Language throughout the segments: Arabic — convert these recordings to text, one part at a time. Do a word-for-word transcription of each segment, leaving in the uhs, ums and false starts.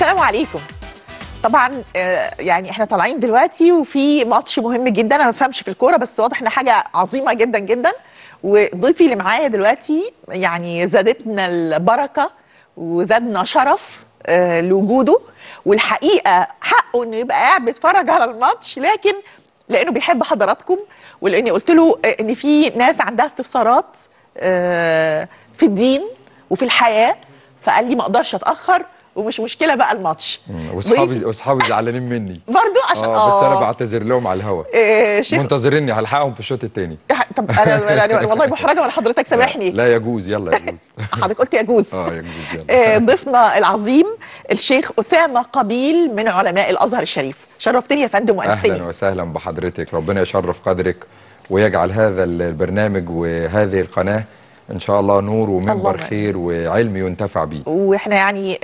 السلام عليكم. طبعا يعني احنا طالعين دلوقتي وفي ماتش مهم جدا، انا ما بفهمش في الكوره بس واضح ان حاجه عظيمه جدا جدا، وضيفي اللي معايا دلوقتي يعني زادتنا البركه وزادنا شرف آه لوجوده، والحقيقه حقه انه يبقى قاعد بيتفرج على الماتش، لكن لانه بيحب حضراتكم ولاني قلت له ان في ناس عندها استفسارات آه في الدين وفي الحياه، فقال لي ما اقدرش اتاخر ومش مشكله بقى الماتش. واصحابي واصحابي زعلانين مني برضو عشان اه بس انا بعتذر لهم على الهوا. إيه شيخ منتظريني هلحقهم في الشوط الثاني. طب انا يعني والله محرجه من حضرتك، سامحني. لا, لا يجوز، يلا يجوز. حضرتك قلت يجوز. اه يجوز يلا. إيه ضيفنا العظيم الشيخ اسامه قبيل من علماء الازهر الشريف، شرفتني يا فندم وانستني. اهلا وسهلا بحضرتك، ربنا يشرف قدرك ويجعل هذا البرنامج وهذه القناه ان شاء الله نور ومنبر خير وعلم ينتفع بيه. واحنا يعني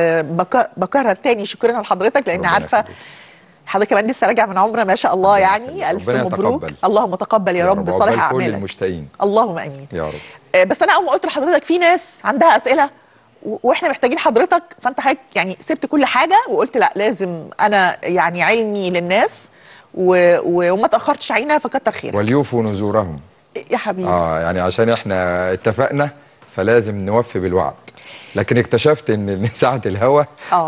بكرر تاني شكرنا لحضرتك لان عارفه حضرتك كمان لسه راجع من عمره ما شاء الله، يعني الف مبروك. اللهم تقبل يا رب صالح اعمالك كل المشتاقين، اللهم امين يا رب. بس انا اول ما قلت لحضرتك في ناس عندها اسئله واحنا محتاجين حضرتك، فانت حضرتك يعني سبت كل حاجه وقلت لا لازم انا يعني علمي للناس و... و... وما تاخرتش علينا فكتر خيرك. وليوفوا نذورهم يا حبيبي. اه يعني عشان احنا اتفقنا فلازم نوفي بالوعد، لكن اكتشفت ان ساعه الهوا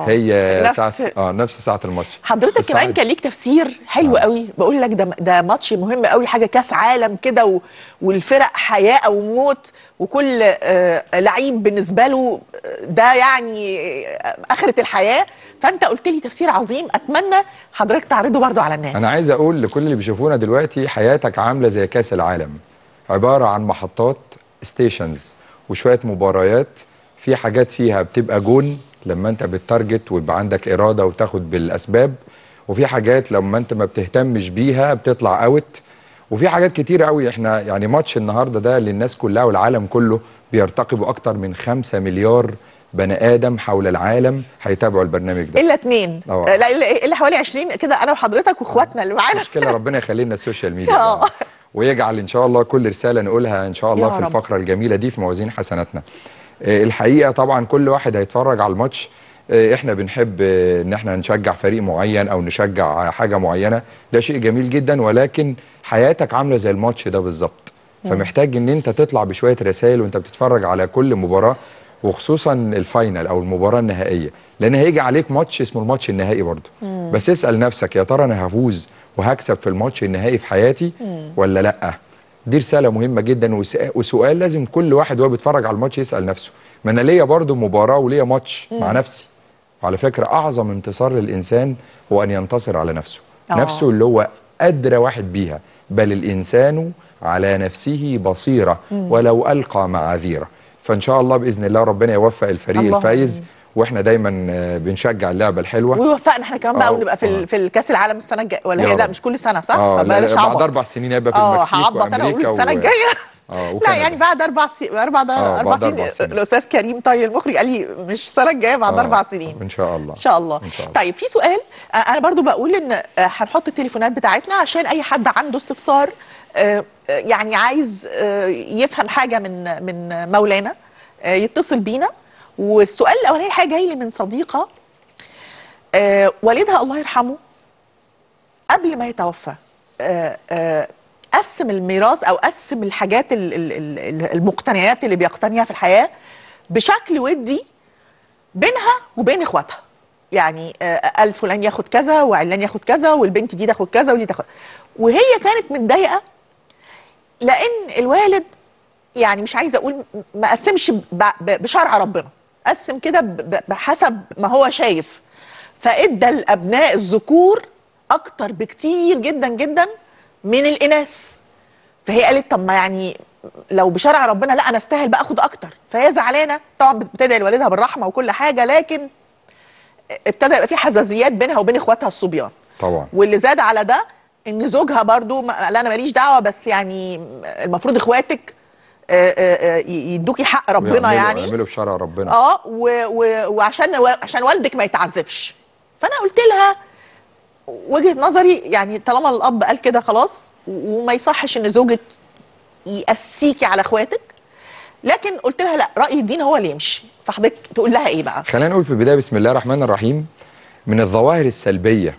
هي نفس ساعه اه نفس ساعه الماتش. حضرتك كمان كان ليك تفسير حلو آه. قوي، بقول لك ده ده ماتش مهم قوي، حاجه كاس عالم كده و... والفرق حياه او موت، وكل آه لعيب بالنسبه له ده يعني اخره الحياه، فانت قلت لي تفسير عظيم اتمنى حضرتك تعرضه برضو على الناس. انا عايز اقول لكل اللي بيشوفونا دلوقتي حياتك عامله زي كاس العالم، عباره عن محطات ستيشنز وشويه مباريات، في حاجات فيها بتبقى جون لما انت بتتارجت ويبقى عندك اراده وتاخد بالاسباب، وفي حاجات لما انت ما بتهتمش بيها بتطلع اوت، وفي حاجات كتيره قوي. احنا يعني ماتش النهارده ده للناس كلها والعالم كله بيرتقبوا، اكتر من خمسة مليار بني ادم حول العالم هيتابعوا البرنامج ده الا اتنين لا الا حوالي عشرين كده، انا وحضرتك واخواتنا اللي معانا. مشكله، ربنا يخلي لنا السوشيال ميديا ويجعل ان شاء الله كل رساله نقولها ان شاء الله في الفقره الجميله دي في موازين حسناتنا. الحقيقه طبعا كل واحد هيتفرج على الماتش، احنا بنحب ان احنا نشجع فريق معين او نشجع حاجه معينه، ده شيء جميل جدا، ولكن حياتك عامله زي الماتش ده بالظبط، فمحتاج ان انت تطلع بشويه رسائل وانت بتتفرج على كل مباراه، وخصوصا الفاينل او المباراه النهائيه، لان هيجي عليك ماتش اسمه الماتش النهائي برضه. بس اسال نفسك يا ترى انا هفوز وهكسب في الماتش النهائي في حياتي ولا لا؟ دي رساله مهمه جدا وسؤال لازم كل واحد وهو بيتفرج على الماتش يسال نفسه. ما انا ليا برضه مباراه وليا ماتش مع نفسي. وعلى فكره اعظم انتصار للانسان هو ان ينتصر على نفسه. أوه. نفسه اللي هو ادرى واحد بيها، بل الانسان على نفسه بصيره ولو القى معاذيره. فان شاء الله باذن الله ربنا يوفق الفريق الفايز، واحنا دايما بنشجع اللعبه الحلوه ويوفقنا احنا كمان بقى ونبقى في في الكاس العالم السنه الجايه، ولا هي لا مش كل سنه صح؟ اه بعد اربع سنين هيبقى في المكسيك وامريكا السنه الجايه اه لا يعني بعد اربع سنين اربع اربع سنين, سنين. الاستاذ كريم طيب المخرج قال لي مش السنه الجايه بعد اربع سنين ان شاء الله ان شاء الله. إن شاء الله. طيب في سؤال انا برضو بقول ان هنحط التليفونات بتاعتنا عشان اي حد عنده استفسار يعني عايز يفهم حاجه من من مولانا يتصل بينا. والسؤال الاولاني حاجه جاي لي من صديقه آه والدها الله يرحمه قبل ما يتوفى آه آه قسم الميراث او قسم الحاجات المقتنيات اللي بيقتنيها في الحياه بشكل ودي بينها وبين اخواتها، يعني آه قال فلان ياخد كذا وعلان ياخد كذا والبنت دي تاخد كذا ودي تاخد، وهي كانت متضايقه لان الوالد يعني مش عايزه اقول ما قسمش بشرع ربنا، قسم كده بحسب ما هو شايف، فادى الابناء الذكور اكتر بكتير جدا جدا من الاناث. فهي قالت طب ما يعني لو بشرع ربنا لا انا استاهل بقى اخد اكتر، فهي زعلانه طبعا بتدعي لوالدها بالرحمه وكل حاجه، لكن ابتدى يبقى في حزازيات بينها وبين اخواتها الصبيان طبعا. واللي زاد على ده ان زوجها برضو لا انا ماليش دعوه بس يعني المفروض اخواتك يدوكي حق ربنا يعني يعملوا بشرع ربنا اه وعشان عشان والدك ما يتعذبش. فانا قلت لها وجهه نظري يعني طالما الاب قال كده خلاص، وما يصحش ان زوجك يقسيكي على اخواتك، لكن قلت لها لا، راي الدين هو اللي يمشي. فحضرتك تقول لها ايه بقى؟ خلينا نقول في البدايه بسم الله الرحمن الرحيم. من الظواهر السلبيه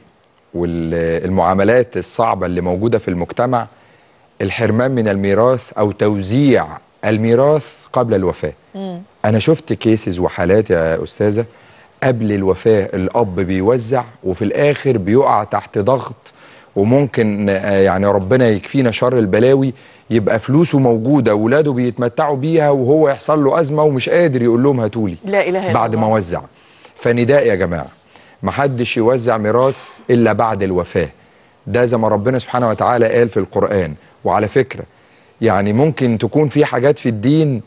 والمعاملات الصعبه اللي موجوده في المجتمع الحرمان من الميراث او توزيع الميراث قبل الوفاه. مم. انا شفت كيسز وحالات يا استاذه قبل الوفاه الاب بيوزع وفي الاخر بيقع تحت ضغط، وممكن يعني ربنا يكفينا شر البلاوي يبقى فلوسه موجوده اولاده بيتمتعوا بيها وهو يحصل له ازمه ومش قادر يقول لهم هاتولي لا اله الا الله بعد ما وزع. فنداء يا جماعه، محدش يوزع ميراث الا بعد الوفاه. ده زي ما ربنا سبحانه وتعالى قال في القرآن. وعلى فكرة يعني ممكن تكون في حاجات في الدين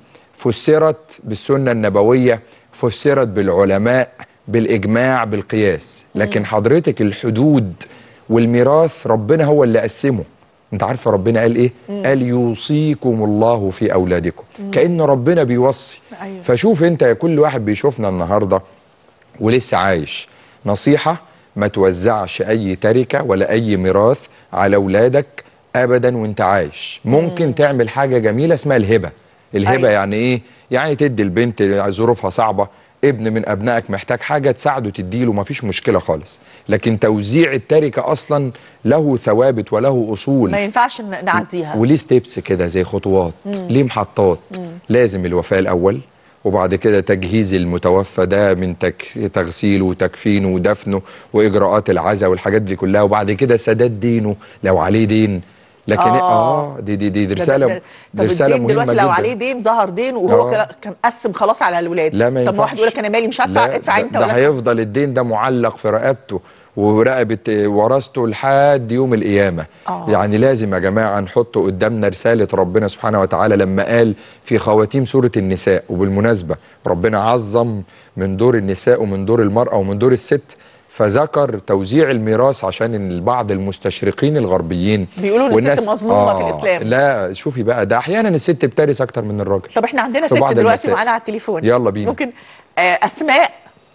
فسرت بالسنة النبوية، فسرت بالعلماء بالإجماع بالقياس، لكن حضرتك الحدود والميراث ربنا هو اللي قسمه. انت عارفه ربنا قال ايه؟ مم. قال يوصيكم الله في اولادكم. مم. كأن ربنا بيوصي. أيوة. فشوف انت يا كل واحد بيشوفنا النهارده ولسه عايش، نصيحة ما توزعش أي تركة ولا أي ميراث على أولادك أبدا وانت عايش. ممكن مم. تعمل حاجة جميلة اسمها الهبة. الهبة أيوة. يعني إيه؟ يعني تدي البنت ظروفها صعبة، ابن من أبنائك محتاج حاجة تساعده تديله، مفيش مشكلة خالص. لكن توزيع التركة أصلا له ثوابت وله أصول، ما ينفعش نعديها، وليه ستيبس كده زي خطوات. مم. ليه محطات. مم. لازم الوفاة الأول، وبعد كده تجهيز المتوفى ده من تك... تغسيله وتكفينه ودفنه واجراءات العزاء والحاجات دي كلها، وبعد كده سداد دينه لو عليه دين. لكن اه, آه دي دي دي, دي رساله دي رساله مهمه دلوقتي جدا. لو عليه دين ظهر دين وهو آه. كان قسم خلاص على الولاد. لا ما ينفعش. طب واحد يقول لك انا مالي مش هدفع، ادفع انت. ده هيفضل الدين ده معلق في رقبته ورقبه ورثته لحد يوم القيامه. آه. يعني لازم يا جماعه نحط قدامنا رساله ربنا سبحانه وتعالى لما قال في خواتيم سوره النساء. وبالمناسبه ربنا عظم من دور النساء ومن دور المراه ومن دور الست، فذكر توزيع الميراث عشان بعض المستشرقين الغربيين بيقولوا ان الست مظلومه آه في الاسلام. لا شوفي بقى، ده احيانا الست بترث اكتر من الراجل. طب احنا عندنا ست دلوقتي معانا على التليفون، يلا بينا. ممكن آه اسماء.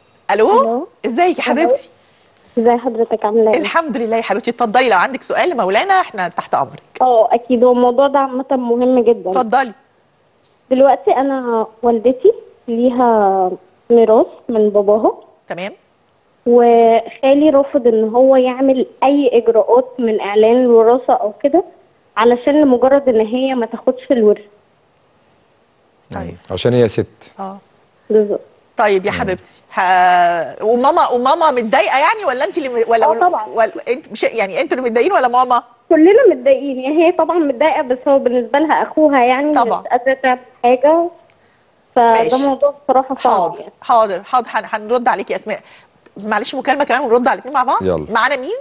الو ازيك يا حبيبتي؟ ازي حضرتك عامله ايه؟ الحمد لله يا حبيبتي. اتفضلي لو عندك سؤال لمولانا احنا تحت امرك. اه اكيد، هو الموضوع ده عامه مهم جدا. اتفضلي. دلوقتي انا والدتي ليها ميراث من باباها، تمام، وخالي رافض ان هو يعمل اي اجراءات من اعلان الوراثه او كده علشان لمجرد ان هي ما تاخدش الورث. طيب عشان هي ست. اه بالظبط. طيب يا حبيبتي، ها... وماما وماما متضايقه يعني ولا انت اللي م... ولا اه طبعا، ولا انت مش يعني انتوا اللي متضايقين ولا ماما؟ كلنا متضايقين. يعني هي طبعا متضايقه، بس هو بالنسبه لها اخوها يعني طبعا مش قادره تعمل حاجه، فده موضوع بصراحه صعب. حاضر يعني. حاضر حاضر هنرد عليكي يا اسماء. معلش مكالمه كمان ونرد على الاثنين مع بعض. يلا. معانا مين؟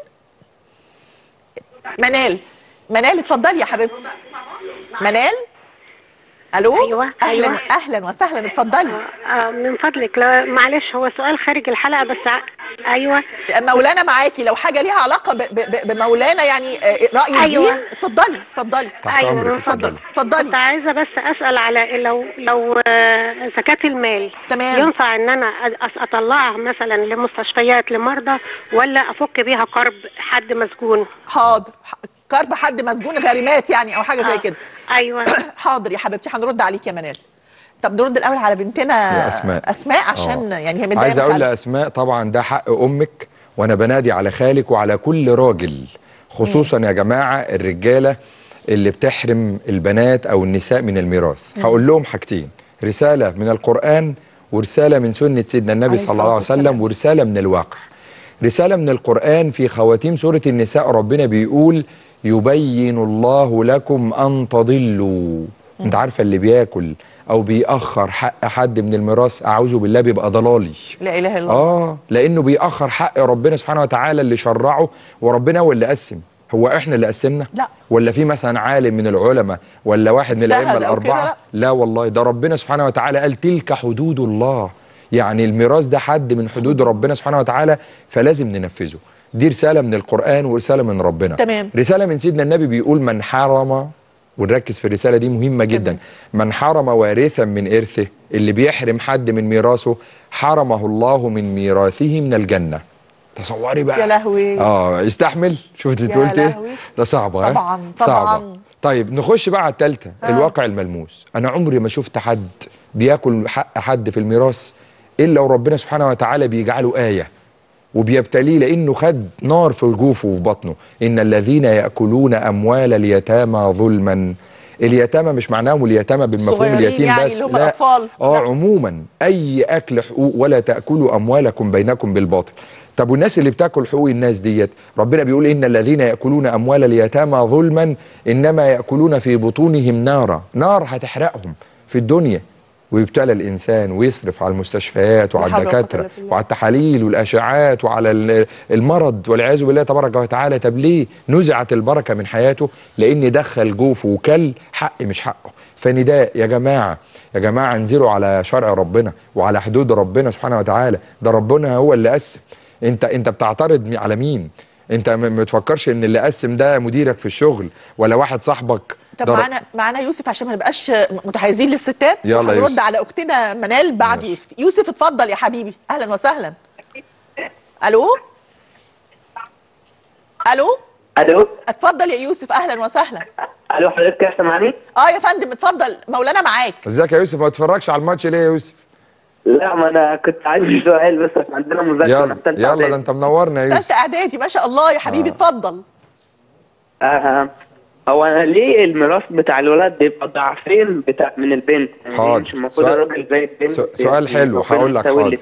منال. منال اتفضلي يا حبيبتي. منال. الو. ايوه اهلا أيوة. اهلا وسهلا اتفضلي. آه من فضلك، لا معلش هو سؤال خارج الحلقه بس. ايوه مولانا معاكي، لو حاجه ليها علاقه ب ب بمولانا يعني راي أيوة. الدين اتفضلي اتفضلي. ايوه اتفضلي اتفضلي. كنت عايزه بس اسال على لو لو زكاه المال تمام، ينفع ان انا اطلعها مثلا لمستشفيات لمرضى ولا افك بيها قرب حد مسجون؟ حاضر، قرب حد مسجون غارمات يعني او حاجه زي كده. ايوه حاضر يا حبيبتي هنرد عليك يا منال. طب نرد الاول على بنتنا اسماء. اسماء عشان أوه. يعني هي متضايقه. عايز اقول لاسماء طبعا ده حق امك، وانا بنادي على خالك وعلى كل راجل، خصوصا مم. يا جماعه الرجاله اللي بتحرم البنات او النساء من الميراث. هقول لهم حاجتين، رساله من القران ورساله من سنه سيدنا النبي صلى الله عليه وسلم ورساله من الواقع. رساله من القران في خواتيم سوره النساء ربنا بيقول يبين الله لكم ان تضلوا. انت عارفه اللي بياكل او بيأخر حق حد من الميراث اعوذ بالله بيبقى ضلالي. لا اله الا الله. اه لانه بيأخر حق ربنا سبحانه وتعالى اللي شرعه، وربنا هو اللي قسم. هو احنا اللي قسمنا؟ لا. ولا في مثلا عالم من العلماء ولا واحد من الائمه الاربعه؟ لا. لا والله، ده ربنا سبحانه وتعالى قال تلك حدود الله. يعني الميراث ده حد من حدود ربنا سبحانه وتعالى، فلازم ننفذه. دي رساله من القرآن ورساله من ربنا. تمام. رساله من سيدنا النبي بيقول من حرم، ونركز في الرسالة دي مهمة جدا، من حرم وارثا من إرثه، اللي بيحرم حد من ميراثه حرمه الله من ميراثه من الجنة. تصوري بقى. يا لهوي. اه يستحمل؟ شفت انت قلت ايه؟ ده صعب. طبعا طبعا. طيب نخش بقى على الثالثه، آه. الواقع الملموس. انا عمري ما شفت حد بياكل حق حد في الميراث الا وربنا سبحانه وتعالى بيجعله ايه وبيبتليه، لانه خد نار في جوفه وفي بطنه. ان الذين ياكلون اموال اليتامى ظلما. اليتامى مش معناهم اليتامى بالمفهوم اليتيم يعني بس، اللي هم لا الأطفال. اه لا. عموما اي اكل حقوق، ولا تاكلوا اموالكم بينكم بالباطل. طب والناس اللي بتاكل حقوق الناس ديت، ربنا بيقول ان الذين ياكلون اموال اليتامى ظلما انما ياكلون في بطونهم نارا، نار هتحرقهم في الدنيا. ويبتلى الانسان ويصرف على المستشفيات وعلى الدكاتره وعلى التحاليل والاشعاعات وعلى المرض والعياذ بالله تبارك وتعالى. طب ليه نزعت البركه من حياته؟ لان دخل جوفه وكل حق مش حقه. فنداء يا جماعه، يا جماعه انزلوا على شرع ربنا وعلى حدود ربنا سبحانه وتعالى. ده ربنا هو اللي قسم. انت انت بتعترض على مين؟ انت ما تفكرش ان اللي قسم ده مديرك في الشغل ولا واحد صاحبك. طب معانا معانا يوسف عشان ما نبقاش متحيزين للستات. يلا هنرد على اختنا منال بعد ماشي. يوسف يوسف اتفضل يا حبيبي. اهلا وسهلا. الو الو الو اتفضل يا يوسف. اهلا وسهلا. الو حضرتك سامعني؟ اه يا فندم اتفضل، مولانا معاك. ازيك يا يوسف؟ ما تتفرجش على الماتش ليه يا يوسف؟ لا ما انا كنت عايز سؤال بس عشان عندنا مذاكره. يلا يلا ده انت منورنا يا يوسف. ثالثه اعدادي ما شاء الله يا حبيبي. آه. اتفضل. اه هو انا ليه الميراث بتاع الولاد بيبقى ضعفين بتاع من البنت؟ حاضر. مش المفروض الراجل زي البنت؟ سؤال حلو هقول لك. حاضر.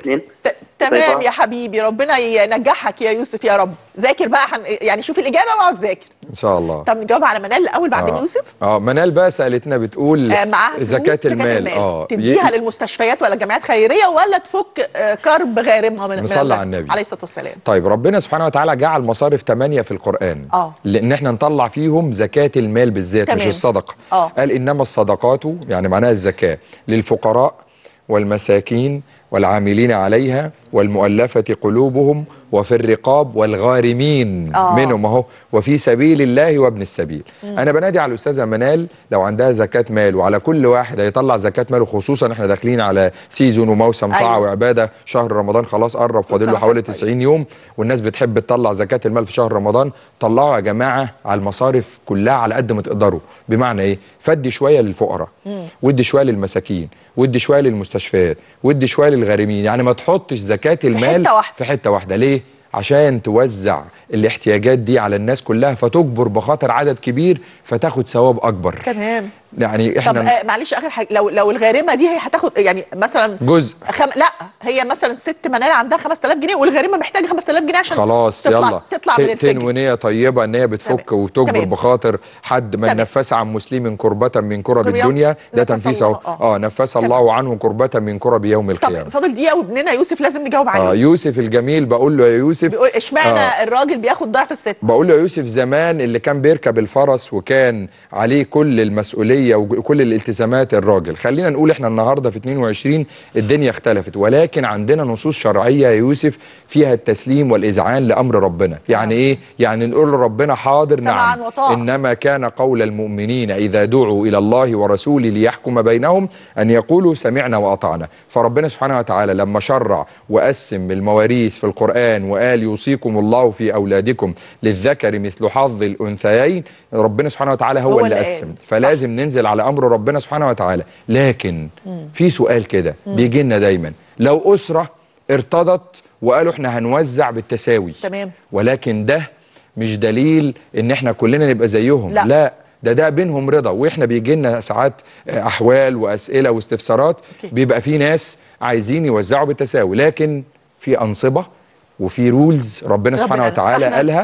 تمام يا حبيبي، ربنا ينجحك يا يوسف يا رب. ذاكر بقى حن... يعني شوف الاجابه واقعد ذاكر ان شاء الله. طب نجاوب على منال الاول بعدين آه. يوسف. اه منال بقى سالتنا بتقول آه معاها زكاه المال اه تديها ي... للمستشفيات ولا جمعيات خيريه ولا تفك آه كرب غارمها من نصلي على النبي عليه الصلاه والسلام. طيب ربنا سبحانه وتعالى جعل مصارف ثمانيه في القران اه لان احنا نطلع فيهم زكاه المال بالذات تمام. مش الصدقه. اه قال انما الصدقات يعني معناها الزكاه للفقراء والمساكين والعاملين عليها والمؤلفة قلوبهم وفي الرقاب والغارمين آه. منهم اهو وفي سبيل الله وابن السبيل. مم. انا بنادي على الاستاذه منال لو عندها زكاه مال، وعلى كل واحد هيطلع زكاه ماله، خصوصا احنا داخلين على سيزون وموسم طاعه أيوة. وعباده. شهر رمضان خلاص قرب، فاضل له حوالي تسعين يوم، والناس بتحب تطلع زكاه المال في شهر رمضان. طلعوا يا جماعه على المصارف كلها على قد ما تقدروا. بمعنى ايه؟ فدي شويه للفقراء، ودي شويه للمساكين، ودي شويه للمستشفيات، ودي شويه للغارمين. يعني ما تحطش زكاه المال في حته واحده. في حته واحده. ليه؟ عشان توزع الاحتياجات دي على الناس كلها، فتجبر بخاطر عدد كبير فتاخد ثواب اكبر. تمام. يعني احنا طب آه معلش اخر حاجه، لو لو الغارمه دي هي هتاخد يعني مثلا جزء خم... لا هي مثلا ست منال عندها خمسة آلاف جنيه والغارمه محتاجه خمسة آلاف جنيه عشان خلاص تطلع يلا تطلع من السجن. تنوينيه طيبه ان هي بتفك تمام. وتجبر تمام. بخاطر حد من نفس عن مسلم كربه من كرب الدنيا، ده تنفيس اهو. اه نفس الله عنه كربه من كرب يوم القيامه. طب فاضل دقيقه وابننا يوسف لازم نجاوب عليه. اه يوسف الجميل بقول له يا يوسف بيقول اشمعنى آه. الراجل بياخد ضعف الست؟ بقول له يا يوسف زمان اللي كان بيركب الفرس وكان عليه كل المسؤوليه وكل الالتزامات الراجل. خلينا نقول احنا النهارده في اتنين وعشرين الدنيا اختلفت، ولكن عندنا نصوص شرعيه يا يوسف فيها التسليم والاذعان لامر ربنا. يعني ايه؟ يعني نقول لربنا حاضر نعم، انما كان قول المؤمنين اذا دعوا الى الله ورسوله ليحكم بينهم ان يقولوا سمعنا واطعنا. فربنا سبحانه وتعالى لما شرع وقسم المواريث في القران وقال يوصيكم الله في اولادكم للذكر مثل حظ الانثيين، ربنا سبحانه وتعالى هو, هو اللي قسم. فلازم صح. ننزل على امر ربنا سبحانه وتعالى. لكن مم. في سؤال كده بيجي لنا دايما، لو اسره ارتضت وقالوا احنا هنوزع بالتساوي تمام، ولكن ده مش دليل ان احنا كلنا نبقى زيهم. لا, لا ده ده بينهم رضا. واحنا بيجي لنا ساعات احوال واسئله واستفسارات أوكي. بيبقى في ناس عايزين يوزعوا بالتساوي، لكن في انصبه وفي رولز ربنا سبحانه وتعالى قالها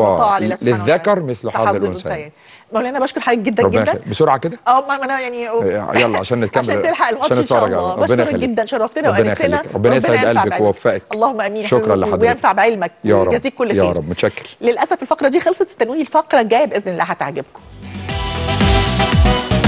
للذكر مثل حظ الانثيين. مولانا بشكر حضرتك جدا جدا. بسرعه كده اه ما انا يعني يلا عشان نكمل عشان تلحق الماتش ان شاء الله. بشكرك جدا، شرفتنا وانستنا. ربنا يسعد قلبك ويوفقك. اللهم امين. شكرا لحضرتك وينفع بعلمك ويجازيك كل خير يا رب. متشكر. للاسف الفقره دي خلصت، استنوني الفقره الجايه باذن الله هتعجبكم.